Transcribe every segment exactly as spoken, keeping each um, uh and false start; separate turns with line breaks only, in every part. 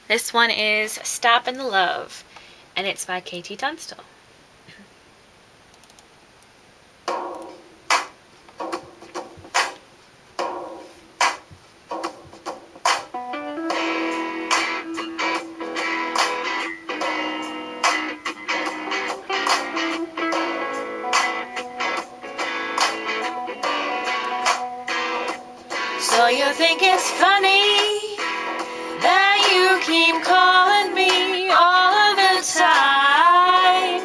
This one is Stoppin the Love, and it's by K T Tunstall.
So you think it's funny that you keep calling me all of the time,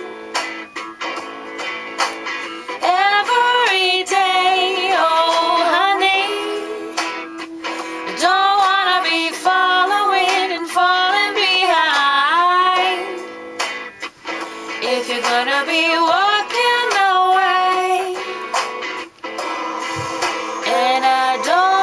every day, oh honey, I don't wanna be following and falling behind. If you're gonna be walking away, and I don't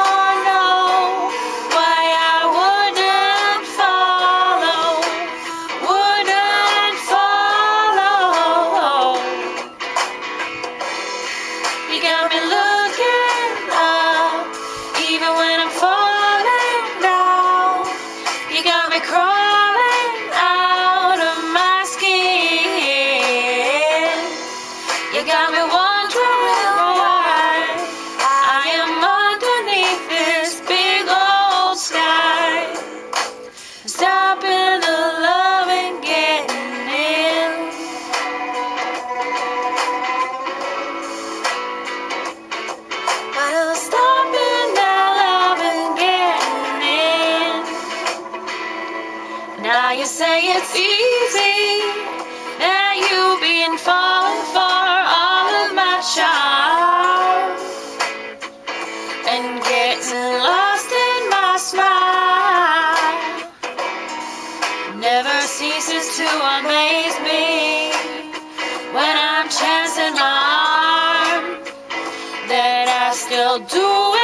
crawling out of my skin. You got me wondering why I am underneath this big old sky, stopping the love and getting in. Well, stopping that love and getting in. Now you say it's easy, that you've been falling for all of my charms and getting lost in my smile. Never ceases to amaze me when I'm chancing my arm, that I still do it.